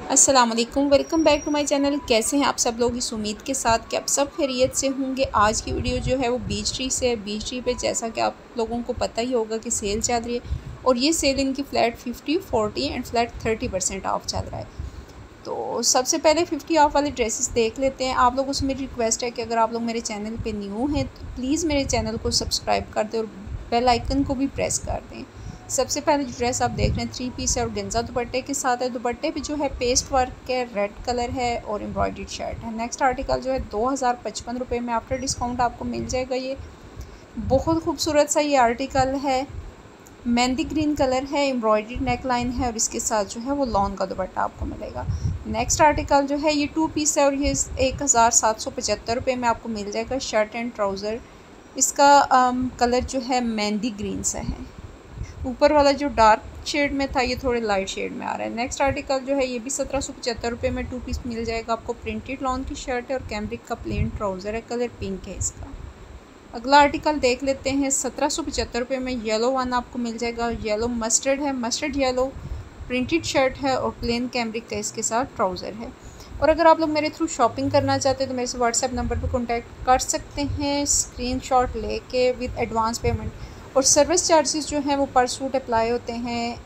अस्सलाम वालेकुम, welcome back to my channel. कैसे हैं आप सब लोग? इस उम्मीद के साथ कि आप सब खैरियत से होंगे। आज की वीडियो जो है वो बीच ट्री से है। बीच ट्री पे जैसा कि आप लोगों को पता ही होगा कि सेल चल रही है और ये सेल इनकी फ़्लैट 50, 40 एंड फ्लैट 30% ऑफ चल रहा है। तो सबसे पहले 50 ऑफ वाले ड्रेसेस देख लेते हैं। आप लोगों से मेरी रिक्वेस्ट है कि अगर आप लोग मेरे चैनल पर न्यू हैं तो प्लीज़ मेरे चैनल को सब्सक्राइब कर दें और बेल आइकन को भी प्रेस कर दें। सबसे पहले जो ड्रेस आप देख रहे हैं 3 पीस है और गेंजा दुपट्टे के साथ है। दुपट्टे पे जो है पेस्ट वर्क है, रेड कलर है और एम्ब्रॉयडर्ड शर्ट है। नेक्स्ट आर्टिकल जो है 2055 रुपये में आफ्टर डिस्काउंट आपको मिल जाएगा। ये बहुत खूबसूरत सा ये आर्टिकल है, मेहंदी ग्रीन कलर है, एम्ब्रॉयडर्ड नेक लाइन है और इसके साथ जो है वो लॉन का दुपट्टा आपको मिलेगा। नेक्स्ट आर्टिकल जो है ये 2 पीस है और ये 1775 रुपये में आपको मिल जाएगा। शर्ट एंड ट्राउज़र, इसका कलर जो है मेहंदी ग्रीन सा है। ऊपर वाला जो डार्क शेड में था ये थोड़े लाइट शेड में आ रहा है। नेक्स्ट आर्टिकल जो है ये भी 1775 रुपये में 2 पीस मिल जाएगा आपको। प्रिंटेड लॉन की शर्ट है और कैम्ब्रिक का प्लेन ट्राउज़र है, कलर पिंक है इसका। अगला आर्टिकल देख लेते हैं 1775 रुपये में येलो वन आपको मिल जाएगा। येलो मस्टर्ड है, मस्टर्ड येलो प्रिंटेड शर्ट है और प्लेन कैम्ब्रिक का इसके साथ ट्राउज़र है। और अगर आप लोग मेरे थ्रू शॉपिंग करना चाहते हैं तो मेरे से व्हाट्सएप नंबर पर कॉन्टैक्ट कर सकते हैं स्क्रीनशॉट लेके विद एडवांस पेमेंट। और सर्विस चार्जेस जो हैं वो पर सूट अप्लाई होते हैं।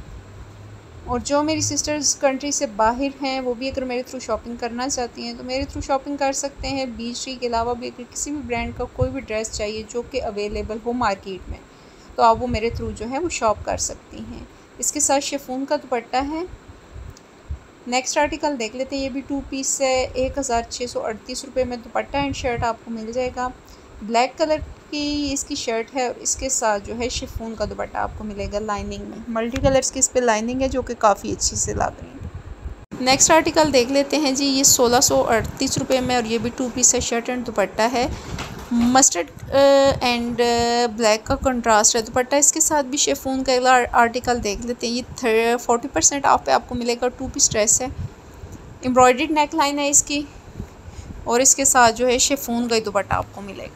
और जो मेरी सिस्टर्स कंट्री से बाहर हैं वो भी अगर मेरे थ्रू शॉपिंग करना चाहती हैं तो मेरे थ्रू शॉपिंग कर सकते हैं। बीच ट्री के अलावा भी अगर किसी भी ब्रांड का कोई भी ड्रेस चाहिए जो कि अवेलेबल हो मार्केट में तो आप वो मेरे थ्रू जो है वो शॉप कर सकती हैं। इसके साथ शिफॉन का दुपट्टा है। नेक्स्ट आर्टिकल देख लेते हैं, ये भी 2 पीस है। 1638 रुपये में दुपट्टा एंड शर्ट आपको मिल जाएगा। ब्लैक कलर की इसकी शर्ट है और इसके साथ जो है शिफॉन का दुपट्टा आपको मिलेगा लाइनिंग में। मल्टी कलर्स की इस पर लाइनिंग है जो कि काफ़ी अच्छी से लग रही है। नेक्स्ट आर्टिकल देख लेते हैं जी, ये 1638 रुपये में और ये भी 2 पीस है। शर्ट एंड दुपट्टा है, मस्टर्ड एंड ब्लैक का कंट्रास्ट है दुपट्टा। इसके साथ भी शिफॉन का अगला आर्टिकल देख लेते हैं, ये 40% ऑफ पे आपको मिलेगा। 2 पीस ड्रेस है, एम्ब्रॉयडर्ड नेक लाइन है इसकी और इसके साथ जो है शिफॉन का दुपट्टा आपको मिलेगा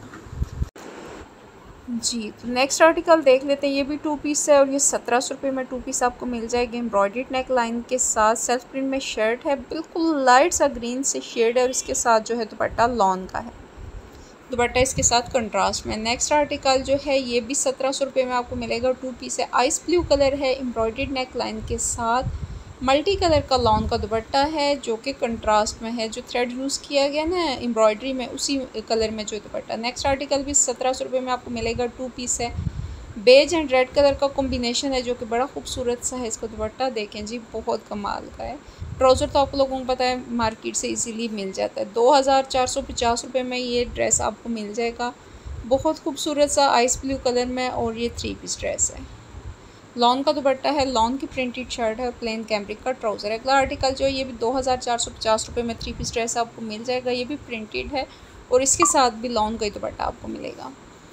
जी। तो नेक्स्ट आर्टिकल देख लेते हैं, ये भी 2 पीस है और ये 1700 रुपये में 2 पीस आपको मिल जाएगी। एम्ब्रॉयडर्ड नेक लाइन के साथ सेल्फ प्रिंट में शर्ट है, बिल्कुल लाइट सा ग्रीन से शेड है और इसके साथ जो है दुपट्टा लॉन का है। दुपट्टा इसके साथ कंट्रास्ट में। नेक्स्ट आर्टिकल जो है ये भी 1700 रुपये में आपको मिलेगा। 2 पीस है, आइस ब्लू कलर है, एम्ब्रॉयडर्ड नेक लाइन के साथ मल्टी कलर का लॉन का दुपट्टा है जो कि कंट्रास्ट में है। जो थ्रेड यूज़ किया गया ना एम्ब्रॉयडरी में उसी कलर में जो दुपट्टा। नेक्स्ट आर्टिकल भी 1700 रुपये में आपको मिलेगा। 2 पीस है, बेज एंड रेड कलर का कॉम्बिनेशन है जो कि बड़ा खूबसूरत सा है। इसका दुपट्टा देखें जी, बहुत कमाल का है। ट्राउज़र तो आप लोगों को पता है मार्केट से इजीली मिल जाता है। 2450 रुपये में ये ड्रेस आपको मिल जाएगा। बहुत खूबसूरत सा आइस ब्लू कलर में और ये 3 पीस ड्रेस है। लॉन का दुपट्टा है, लॉन की प्रिंटेड शर्ट है और प्लेन कैम्ब्रिक का ट्राउज़र है। अगला आर्टिकल जो है ये भी 2450 रुपये में 3 पीस ड्रेस आपको मिल जाएगा। ये भी प्रिंटेड है और इसके साथ भी लॉन का ही दुपट्टा आपको मिलेगा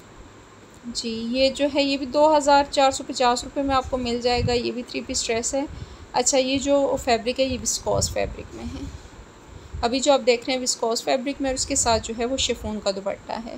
जी। ये जो है ये भी 2450 रुपये में आपको मिल जाएगा। ये भी 3 पीस ड्रेस है। अच्छा, ये जो फैब्रिक है ये विस्कोस फैब्रिक में है। अभी जो आप देख रहे हैं विस्कोस फैब्रिक में और इसके साथ जो है वो शिफॉन का दुपट्टा है।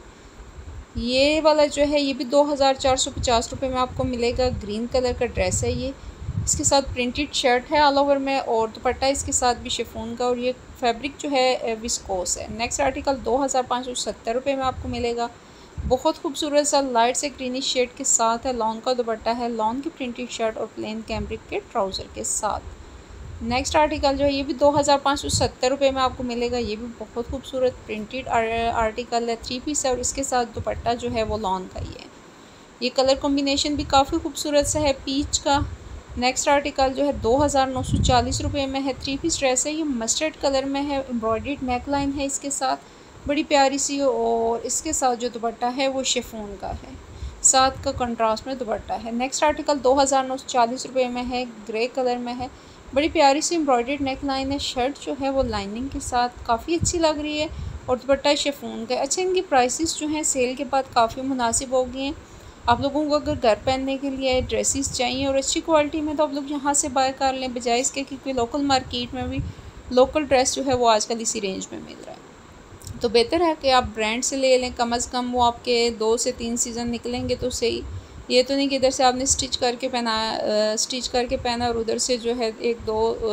ये वाला जो है ये भी 2450 रुपये में आपको मिलेगा। ग्रीन कलर का ड्रेस है ये, इसके साथ प्रिंटेड शर्ट है ऑल ओवर में और दुपट्टा इसके साथ भी शिफॉन का और ये फैब्रिक जो है विस्कोस है। नेक्स्ट आर्टिकल 2570 रुपये में आपको मिलेगा। बहुत खूबसूरत सा लाइट से ग्रीनिश शेड के साथ है। लॉन का दुपट्टा है, लॉन की प्रिंटेड शर्ट और प्लेन कैम्ब्रिक के ट्राउज़र के साथ। नेक्स्ट आर्टिकल जो है ये भी 2570 रुपये में आपको मिलेगा। ये भी बहुत खूबसूरत प्रिंटेड आर्टिकल है, 3 पीस है और इसके साथ दुपट्टा जो है वो लॉन का ही है। ये कलर कॉम्बिनेशन भी काफ़ी खूबसूरत सा है पीच का। नेक्स्ट आर्टिकल जो है 2940 रुपये में है। 3 पीस ड्रेस है, ये मस्टर्ड कलर में है, एम्ब्रॉयडर्ड नेक लाइन है इसके साथ बड़ी प्यारी सी और इसके साथ जो दुपट्टा है वो शिफॉन का है, साथ का कंट्रास्ट में दुपट्टा है। नेक्स्ट आर्टिकल 2940 रुपये में है, ग्रे कलर में है, बड़ी प्यारी सी एम्ब्रॉयडर्ड नेक लाइन है। शर्ट जो है वो लाइनिंग के साथ काफ़ी अच्छी लग रही है और दुपट्टा शिफॉन का। अच्छा, इनकी प्राइसेस जो हैं सेल के बाद काफ़ी मुनासिब हो गई हैं। आप लोगों को अगर घर पहनने के लिए ड्रेसेस चाहिए और अच्छी क्वालिटी में तो आप लोग यहाँ से बाय कर लें, बजाय इसके क्योंकि लोकल मार्केट में भी लोकल ड्रेस जो है वो आजकल इसी रेंज में मिल रहा है। तो बेहतर है कि आप ब्रांड से ले लें, कम से कम वो आपके 2 से 3 सीज़न निकलेंगे तो सही। ये तो नहीं कि इधर से आपने स्टिच करके पहना और उधर से जो है 1-2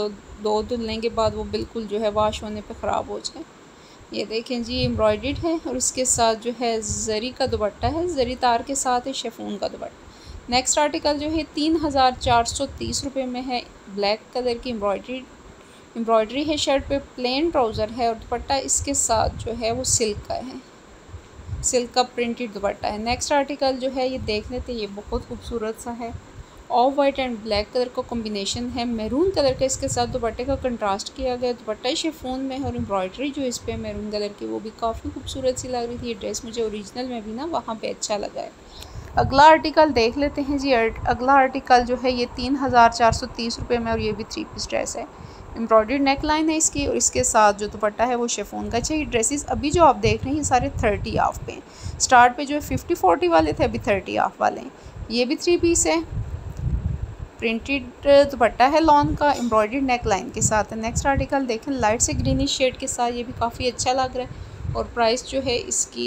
2 धुलने के बाद वो बिल्कुल जो है वॉश होने पे ख़राब हो जाए। ये देखें जी, एम्ब्रॉयडर्ड है और इसके साथ जो है ज़री का दुपट्टा है, ज़री तार के साथ है शिफॉन का दुपट्टा। नेक्स्ट आर्टिकल जो है 3430 रुपये में है। ब्लैक कलर की एम्ब्रॉयडरी है, शर्ट पे प्लेन ट्राउज़र है और दुपट्टा इसके साथ जो है वो सिल्क का है, सिल्क का प्रिंटेड दुपट्टा है। नेक्स्ट आर्टिकल जो है ये देख लेते हैं, ये बहुत खूबसूरत सा है। Off white and black colour का कॉम्बिनेशन है, मैरून कलर का इसके साथ दुपट्टे का कंट्रास्ट किया गया। दुपट्टा शिफॉन में है और एम्ब्रॉयडरी जो इस पे मैरून कलर की वो भी काफ़ी खूबसूरत सी लग रही थी। ये ड्रेस मुझे ओरिजिनल में भी ना वहाँ पे अच्छा लगा है। अगला आर्टिकल देख लेते हैं जी। अगला आर्टिकल जो है ये 3430 रुपये में और ये भी 3 पीस ड्रेस है। एम्ब्रॉयडर्ड नेक लाइन है इसकी और इसके साथ जो दुपट्टा है वो शिफॉन का चाहिए। ड्रेसेस अभी जो आप देख रहे हैं ये सारे 30 ऑफ पे हैं। स्टार्ट पे जो है 50-40 वाले थे, अभी 30 ऑफ वाले हैं। ये भी 3 पीस है, प्रिंटेड दुपट्टा है लॉन का, एम्ब्रॉयडर्ड नेक लाइन के साथ है। नेक्स्ट आर्टिकल देखें, लाइट से ग्रीनिश शेड के साथ, ये भी काफ़ी अच्छा लग रहा है और प्राइस जो है इसकी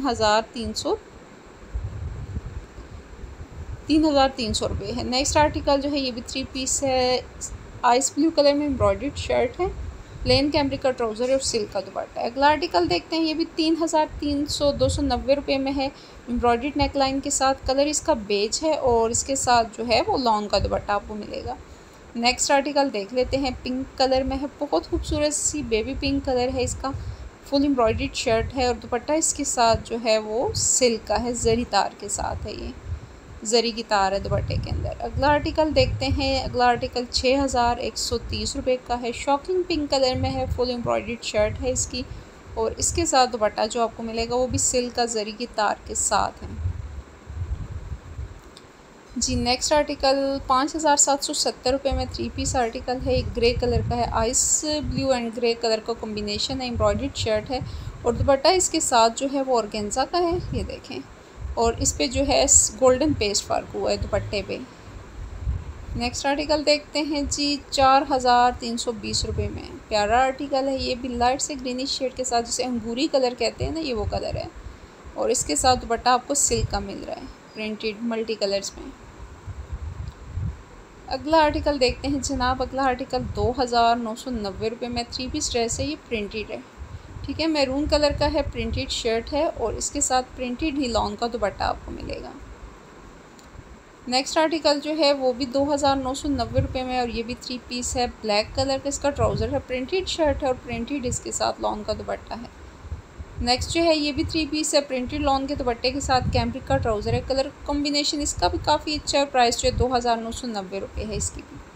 3300 रुपये है। नेक्स्ट आर्टिकल जो है ये भी 3 पीस है, आइस ब्लू कलर में एम्ब्रॉयडर्ड शर्ट है, प्लेन कैमरिक का ट्राउज़र और सिल्क का दुपट्टा है। अगला आर्टिकल देखते हैं, ये भी 290 रुपये में है, एम्ब्रॉयडर्ड नेक लाइन के साथ। कलर इसका बेज है और इसके साथ जो है वो लॉन्ग का दुपट्टा आपको मिलेगा। नेक्स्ट आर्टिकल देख लेते हैं, पिंक कलर में है, बहुत खूबसूरत सी बेबी पिंक कलर है इसका। फुल एम्ब्रॉयडर्ड शर्ट है और दुपट्टा इसके साथ जो है वो सिल्क का है, ज़री तार के साथ है, ये ज़री की तार है दुपट्टे के अंदर। अगला आर्टिकल देखते हैं, अगला आर्टिकल 6130 रुपये का है, शॉकिंग पिंक कलर में है, फुल एम्ब्रॉयडर्ड शर्ट है इसकी और इसके साथ दुपट्टा जो आपको मिलेगा वो भी सिल्क का ज़री की तार के साथ है जी। नेक्स्ट आर्टिकल 5770 रुपये में 3 पीस आर्टिकल है, एक ग्रे कलर का है, ice blue and grey colour का कॉम्बिनेशन है, एम्ब्रॉयडर्ड शर्ट है और दुपट्टा इसके साथ जो है वो ऑर्गेन्जा का है, ये देखें, और इस पे जो है गोल्डन पेस्ट वर्क हुआ है दुपट्टे पे। नेक्स्ट आर्टिकल देखते हैं जी, 4320 रुपये में प्यारा आर्टिकल है, ये भी लाइट से ग्रीनिश शेड के साथ, जिसे अंगूरी कलर कहते हैं ना, ये वो कलर है और इसके साथ दुपट्टा आपको सिल्क का मिल रहा है, प्रिंटेड मल्टी कलर्स में। अगला आर्टिकल देखते हैं जनाब, अगला आर्टिकल 2990 रुपये में 3 पीस ड्रेस है, ये प्रिंटेड है, ठीक है, मैरून कलर का है, प्रिंटेड शर्ट है और इसके साथ प्रिंटेड ही लॉन्ग का दुपट्टा आपको मिलेगा। नेक्स्ट आर्टिकल जो है वो भी 2990 रुपये में और ये भी 3 पीस है, ब्लैक कलर का इसका ट्राउज़र है, प्रिंटेड शर्ट है और प्रिंटेड इसके साथ लॉन्ग का दुपट्टा है। नेक्स्ट जो है ये भी 3 पीस है, प्रिंटेड लॉन्ग के दुपट्टे के साथ कैमरिक का ट्राउज़र है, कलर कॉम्बिनेशन इसका भी काफ़ी अच्छा है और प्राइस जो है 2990 रुपये है इसकी भी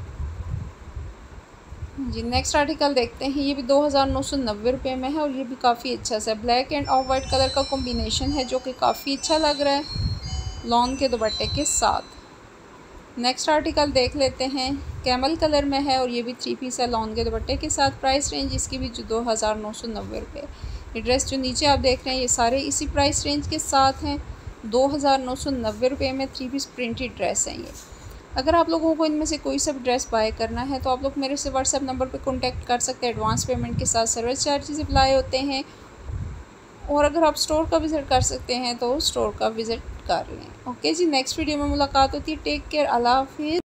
जी। नेक्स्ट आर्टिकल देखते हैं, ये भी 2990 रुपये में है और ये भी काफ़ी अच्छा सा black and off white colour का कॉम्बिनेशन है जो कि काफ़ी अच्छा लग रहा है लॉन्ग के दुपट्टे के साथ। नेक्स्ट आर्टिकल देख लेते हैं, कैमल कलर में है और ये भी 3 पीस है लॉन्ग के दुपट्टे के साथ। प्राइस रेंज इसकी भी जो 2990 रुपये। ये ड्रेस जो नीचे आप देख रहे हैं ये सारे इसी प्राइस रेंज के साथ हैं, 2990 रुपये में 3 पीस प्रिंटेड ड्रेस हैं ये। अगर आप लोगों को इनमें से कोई सा ड्रेस बाय करना है तो आप लोग मेरे से व्हाट्सएप नंबर पे कांटेक्ट कर सकते हैं। एडवांस पेमेंट के साथ सर्विस चार्जेस अप्लाई होते हैं और अगर आप स्टोर का विज़िट कर सकते हैं तो स्टोर का विज़िट कर लें। ओके जी, नेक्स्ट वीडियो में मुलाकात होती है। टेक केयर, अल्लाह हाफिज़।